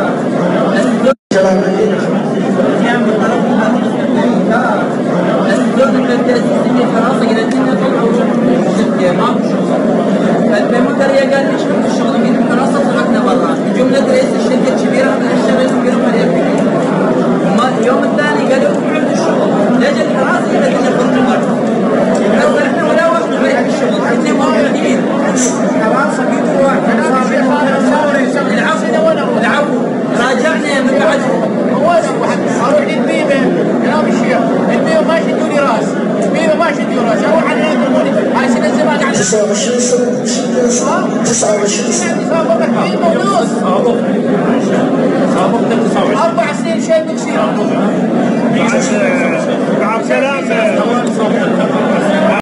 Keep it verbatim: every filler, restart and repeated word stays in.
في فرنسا قال لنا طلعوا شركه ما فالمديريه قال لي شفت الشغل في فرنسا طلعنا برا جمله رئيس الشركه الكبيره من الشغل يمكن فريق وما اليوم الثاني قالوا ابعد الشغل لاجل الحراسه قال لنا خرج برا هسه احنا ولا واحد فريق الشغل اثنين موجودين الحراسه بيدوا واحد العفو العفو راجعنا من بعد وين واحد اروح للبيبه كلام الشيخ البيبه ما يشدوا لي راس البيبه ما يشدوا راس اروح على يضربوني هاي سنه زمان يعني تسعة وعشرين سنة تسعة وعشرين سنة سابقك في مولود سابقك تسعة وعشرين اربع سنين شيء بتصير مع السلامه